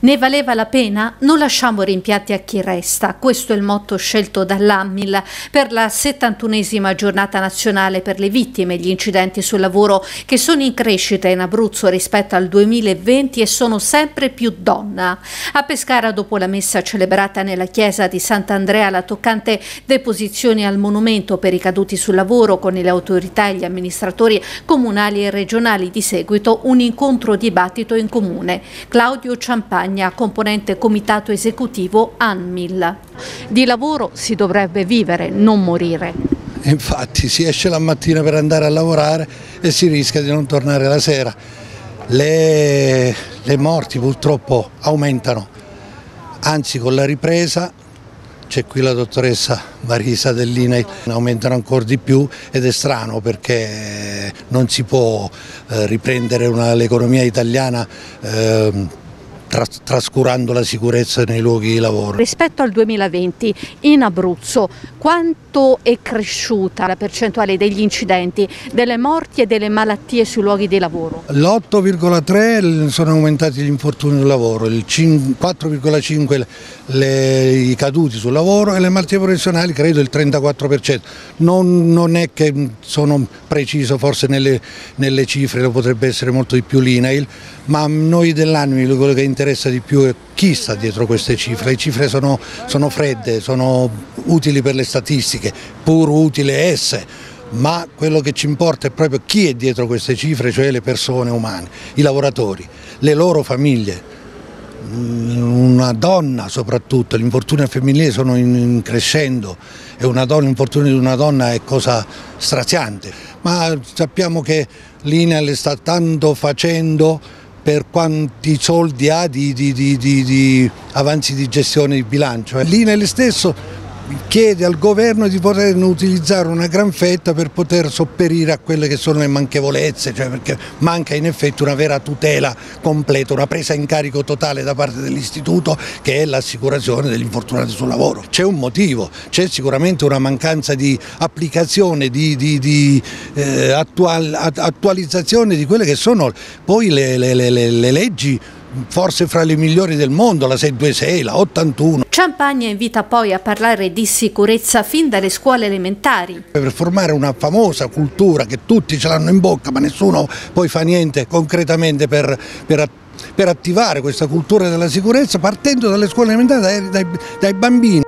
Ne valeva la pena? Non lasciamo rimpianti a chi resta. Questo è il motto scelto dall'ANMIL per la 71esima giornata nazionale per le vittime e gli incidenti sul lavoro, che sono in crescita in Abruzzo rispetto al 2020 e sono sempre più donna. A Pescara, dopo la messa celebrata nella chiesa di Sant'Andrea, la toccante deposizione al monumento per i caduti sul lavoro con le autorità e gli amministratori comunali e regionali, di seguito un incontro dibattito in comune. Claudio Ciampagna, componente comitato esecutivo ANMIL. Di lavoro si dovrebbe vivere, non morire. Infatti si esce la mattina per andare a lavorare e si rischia di non tornare la sera. Le morti purtroppo aumentano, anzi con la ripresa, c'è qui la dottoressa Marisa dell'INAIL, aumentano ancora di più ed è strano perché non si può riprendere l'economia italiana trascurando la sicurezza nei luoghi di lavoro. Rispetto al 2020 in Abruzzo quanto è cresciuta la percentuale degli incidenti, delle morti e delle malattie sui luoghi di lavoro? L'8,3 sono aumentati gli infortuni sul lavoro, il 4,5 i caduti sul lavoro e le malattie professionali credo il 34%. Non è che sono preciso forse nelle cifre, lo potrebbe essere molto di più l'INAIL, ma noi dell'ANMIL quello che interessa di più è chi sta dietro queste cifre. Le cifre sono fredde, sono utili per le statistiche, pur utili esse, ma quello che ci importa è proprio chi è dietro queste cifre, cioè le persone umane, i lavoratori, le loro famiglie. Una donna soprattutto, gli infortuni femminili sono in crescendo e l'infortunio di una donna è cosa straziante, ma sappiamo che l'INAIL sta tanto facendo per quanti soldi ha di avanzi di gestione di bilancio. L'INAIL stesso chiede al governo di poter utilizzare una gran fetta per poter sopperire a quelle che sono le manchevolezze, cioè perché manca in effetti una vera tutela completa, una presa in carico totale da parte dell'istituto che è l'assicurazione degli infortunati sul lavoro. C'è un motivo, c'è sicuramente una mancanza di applicazione, di attualizzazione di quelle che sono poi le leggi, forse fra le migliori del mondo, la 626, la 81. Ciampagna invita poi a parlare di sicurezza fin dalle scuole elementari. Per formare una famosa cultura che tutti ce l'hanno in bocca ma nessuno poi fa niente concretamente per attivare questa cultura della sicurezza, partendo dalle scuole elementari, dai bambini.